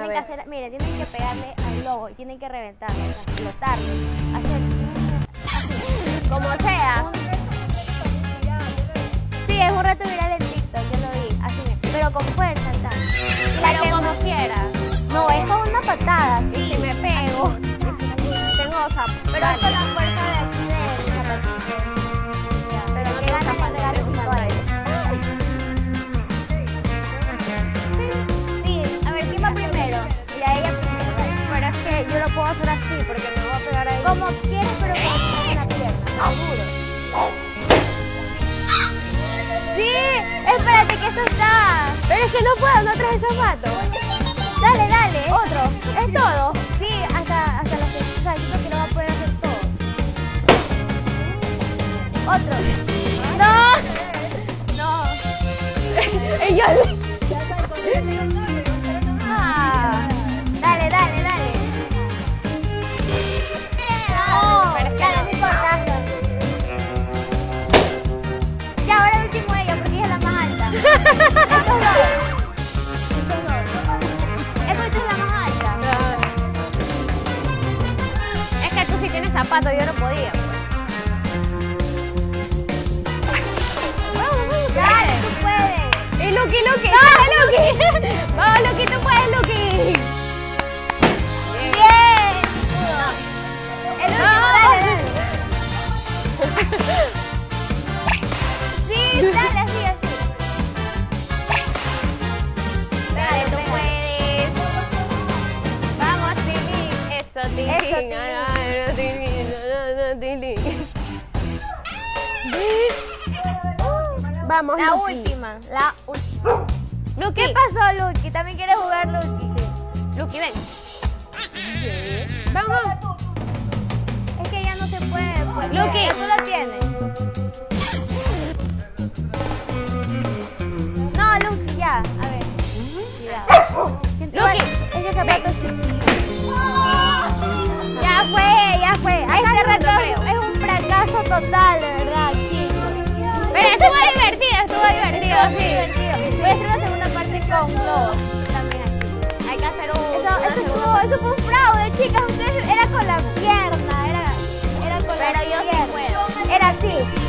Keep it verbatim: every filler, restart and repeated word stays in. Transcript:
tienen que hacer, mire, tienen que pegarle al globo y tienen que reventarlo, o sea, explotarlo. Hacer así. Como sea. Sí, es un reto viral en TikTok, yo lo vi, así, pero con fuerza, tal. Pero que como quiera. No, es con una patada, Y sí. si me pego, tengo dos zapatos. Pero es con la fuerza de aquí del zapatito. Ya, Pero no que tengo ganas zapatos, de ganar tengo cinco sandalias. Sí, a ver, ¿quién va primero? Ya ella primero. Pero es que yo lo puedo hacer así porque me voy a pegar ahí. Como quieres, pero con una pierna, seguro. Sí, espérate que eso está. Pero es que no puedo, no traje zapatos. Dale, dale. Otro, es todo. Sí, hasta, hasta los que, o sea, siento que lo va a poder hacer todos. Otro. No. No. Ella Ah. Dale, dale, dale. No, pero es que dale, no. no importa. Ya, ahora el último ella, porque ella es la más alta. Estos dos. Estos dos. Es porque tú eres la más alta. Es que tú sí tienes zapatos, yo no podía. Vamos, vamos, Dale, dale. tú puedes. Y Lucky, Lucky, dale, Lucky. Vamos, Lucky, tú puedes, Lucky. Bien. El último, dale, dale. Sí, dale, así, así. Dale, tú puedes. Vamos, Tilín. Eso, Tilín. Eso, Tilín. Ay, Tilín, no, no, Tilín. Vamos, La Lucky. última, la última. Lucky. ¿Qué pasó, Lucky? ¿También quieres jugar, Lucky? Lucky, ven. Vamos. Es que ya no se puede, pues. Lucky. Ya tú la tienes. No, Lucky, ya. A ver. Cuidado. Siento Lucky, igual- Es que zapato chiquito. Ya fue, ya fue. Ahí Este está reto creo. es un fracaso total, de verdad, chicos. Pero estuvo divertido, estuvo divertido, Estuvo muy sí. divertido. Voy a hacer una segunda parte con globos. También aquí. Hay que hacer un. Eso, una eso, segunda fue, parte. eso fue un fraude, chicas. Ustedes era con la pierna, era, era con la Pero yo sí pierna. puedo. Era así.